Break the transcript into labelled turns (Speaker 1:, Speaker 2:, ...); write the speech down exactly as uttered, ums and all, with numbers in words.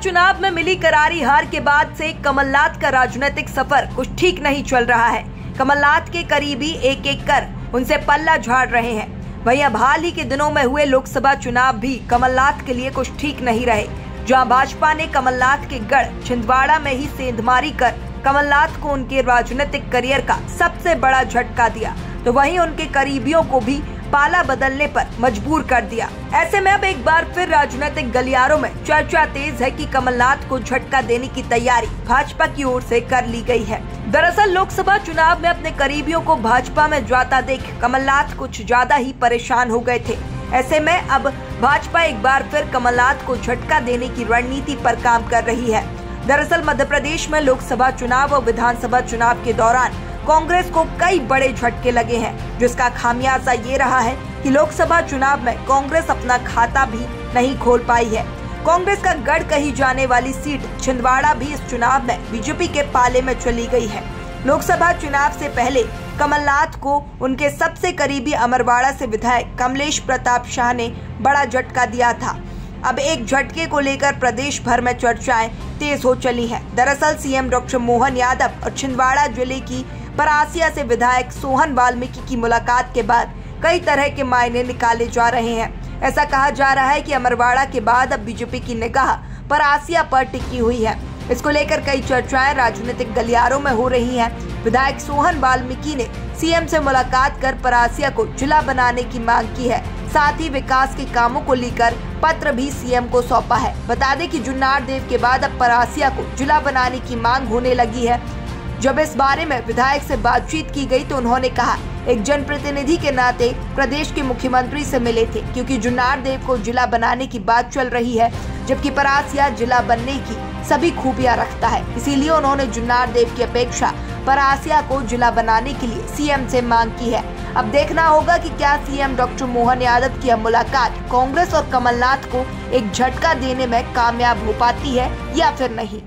Speaker 1: चुनाव में मिली करारी हार के बाद से कमलनाथ का राजनीतिक सफर कुछ ठीक नहीं चल रहा है। कमलनाथ के करीबी एक एक कर उनसे पल्ला झाड़ रहे हैं। वहीं अब हाल ही के दिनों में हुए लोकसभा चुनाव भी कमलनाथ के लिए कुछ ठीक नहीं रहे, जहां भाजपा ने कमलनाथ के गढ़ छिंदवाड़ा में ही सेंधमारी कर कमलनाथ को उनके राजनीतिक करियर का सबसे बड़ा झटका दिया, तो वहीं उनके करीबियों को भी पाला बदलने पर मजबूर कर दिया। ऐसे में अब एक बार फिर राजनीतिक गलियारों में चर्चा तेज है कि कमलनाथ को झटका देने की तैयारी भाजपा की ओर से कर ली गई है। दरअसल लोकसभा चुनाव में अपने करीबियों को भाजपा में जाता देख कमलनाथ कुछ ज्यादा ही परेशान हो गए थे। ऐसे में अब भाजपा एक बार फिर कमलनाथ को झटका देने की रणनीति पर काम कर रही है। दरअसल मध्य प्रदेश में लोकसभा चुनाव और विधानसभा चुनाव के दौरान कांग्रेस को कई बड़े झटके लगे हैं, जिसका खामियाजा ये रहा है कि लोकसभा चुनाव में कांग्रेस अपना खाता भी नहीं खोल पाई है। कांग्रेस का गढ़ कही जाने वाली सीट छिंदवाड़ा भी इस चुनाव में बीजेपी के पाले में चली गई है। लोकसभा चुनाव से पहले कमलनाथ को उनके सबसे करीबी अमरवाड़ा से विधायक कमलेश प्रताप शाह ने बड़ा झटका दिया था। अब एक झटके को लेकर प्रदेश भर में चर्चाएं तेज हो चली हैं। दरअसल सीएम डॉक्टर मोहन यादव और छिंदवाड़ा जिले की परासिया से विधायक सोहन वाल्मीकि की मुलाकात के बाद कई तरह के मायने निकाले जा रहे हैं। ऐसा कहा जा रहा है कि अमरवाड़ा के बाद अब बीजेपी की निगाह परासिया पर टिकी हुई है। इसको लेकर कई चर्चाएं राजनीतिक गलियारों में हो रही हैं। विधायक सोहन वाल्मीकि ने सीएम से मुलाकात कर परासिया को जिला बनाने की मांग की है। साथ ही विकास के कामों को लेकर पत्र भी सीएम को सौंपा है। बता दें कि जुन्नार देव के बाद अब परासिया को जिला बनाने की मांग होने लगी है। जब इस बारे में विधायक से बातचीत की गई तो उन्होंने कहा, एक जनप्रतिनिधि के नाते प्रदेश के मुख्यमंत्री से मिले थे, क्योंकि जुन्नार देव को जिला बनाने की बात चल रही है, जबकि परासिया जिला बनने की सभी खूबियां रखता है। इसीलिए उन्होंने जुन्नार देव की अपेक्षा परासिया को जिला बनाने के लिए सीएम से मांग की है। अब देखना होगा कि क्या सीएम डॉक्टर मोहन यादव की मुलाकात कांग्रेस और कमलनाथ को एक झटका देने में कामयाब हो पाती है या फिर नहीं।